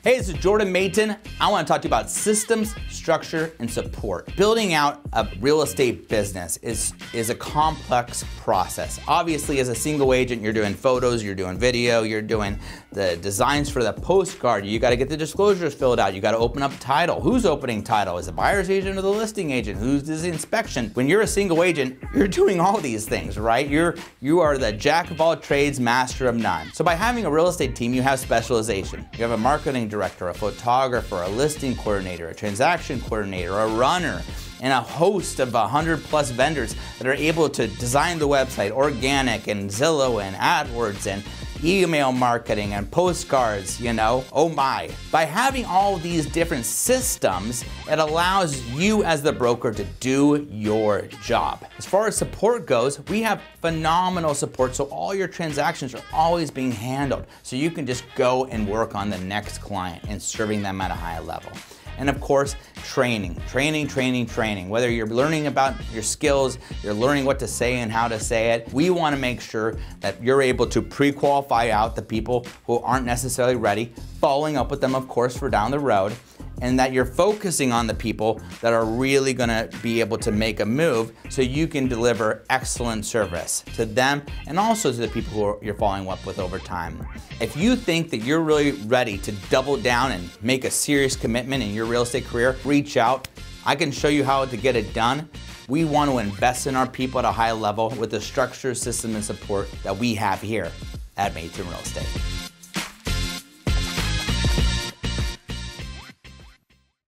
Hey, this is Jordan Mayton. I want to talk to you about systems, structure, and support. Building out a real estate business is a complex process. Obviously, as a single agent, you're doing photos, you're doing video, you're doing the designs for the postcard. You got to get the disclosures filled out. You got to open up title. Who's opening title? Is it the buyer's agent or the listing agent? Who's does the inspection? When you're a single agent, you're doing all these things, right? You are the jack of all trades, master of none. So by having a real estate team, you have specialization. You have a marketing director, a photographer, a listing coordinator, a transaction coordinator, a runner, and a host of 100+ vendors that are able to design the website, organic and Zillow and AdWords and email marketing and postcards, oh my. By having all these different systems, it allows you as the broker to do your job. As far as support goes, we have phenomenal support, so all your transactions are always being handled, so you can just go and work on the next client and serving them at a high level. And of course, training. Whether you're learning about your skills, you're learning what to say and how to say it, we want to make sure that you're able to pre-qualify out the people who aren't necessarily ready, following up with them, of course, for down the road, and that you're focusing on the people that are really gonna be able to make a move so you can deliver excellent service to them and also to the people who you're following up with over time. If you think that you're really ready to double down and make a serious commitment in your real estate career, reach out. I can show you how to get it done. We want to invest in our people at a high level with the structure, system, and support that we have here at Mayton Real Estate.